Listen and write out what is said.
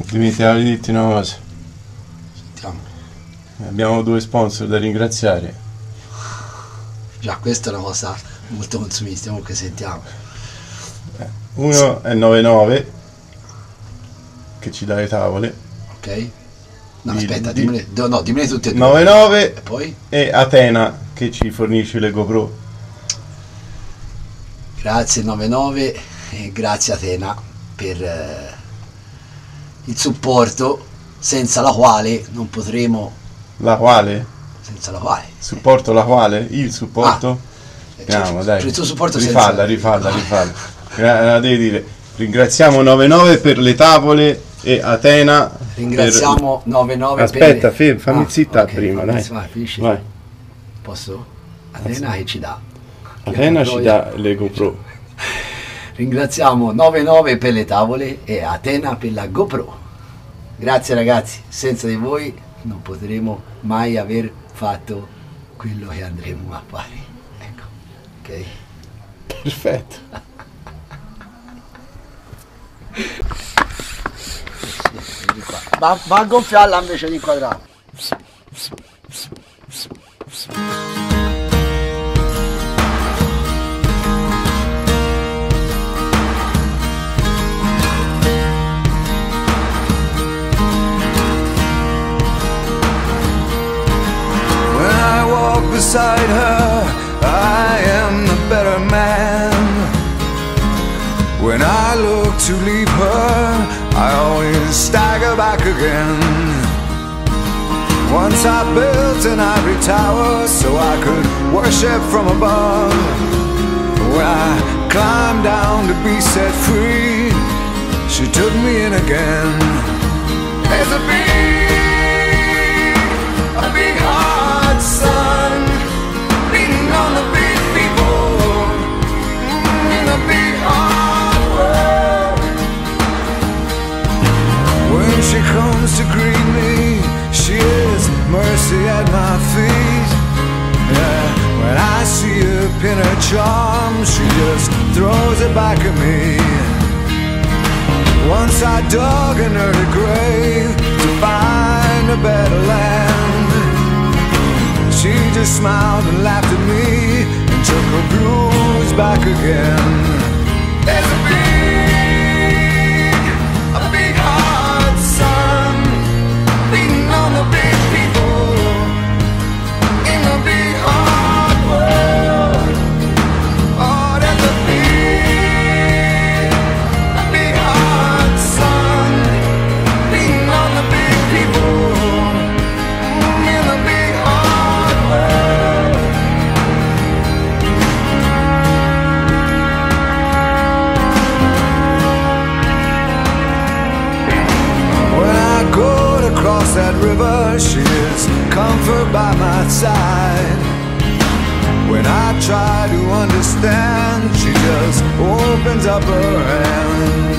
Dimenticavo di dirti una cosa. Sentiamo. Abbiamo 2 sponsor da ringraziare. Già, questa è una cosa molto consumistica, comunque sentiamo. Uno è 99 che ci dà le tavole. Ok? No, aspetta, dimmene tutte e due. 99 E poi? E Atena che ci fornisce le GoPro. Grazie 99 e grazie Atena per il supporto, senza la quale non potremo... La quale? Senza la quale? Supporto la quale? Il supporto? Andiamo, dai. Per il tuo supporto rifalla. Devi dire. Ringraziamo 99 per le tavole e Atena. Ringraziamo 99 Aspetta, per... fammi zitta okay, prima, dai. Finisci. Vai. Posso? Atena che ci dà? Atena ci dà le GoPro. Ringraziamo 99 per le tavole e Atena per la GoPro. Grazie ragazzi, senza di voi non potremo mai aver fatto quello che andremo a fare. Ecco, ok? Perfetto. Va a gonfiarla invece di inquadrarla. Beside her, I am the better man. When I look to leave her, I always stagger back again. Once I built an ivory tower so I could worship from above. When I climbed down to be set free, she took me in again. There's a big hard sun beating on the big people in the big hard world. When she comes to greet me, she is mercy at my feet. Yeah, when I see her pin her charm, she just throws it back at me. Once I dug an early grave to find a better land. She just smiled and laughed at me and took her blues back again. There's a big hard sun beating on the big people in the big hard world. Oh, there's a big hard sun beating on the big people in the big hard world. When I go to cross that river, she is comfort by my side. When I try to understand, she just opens up her hand.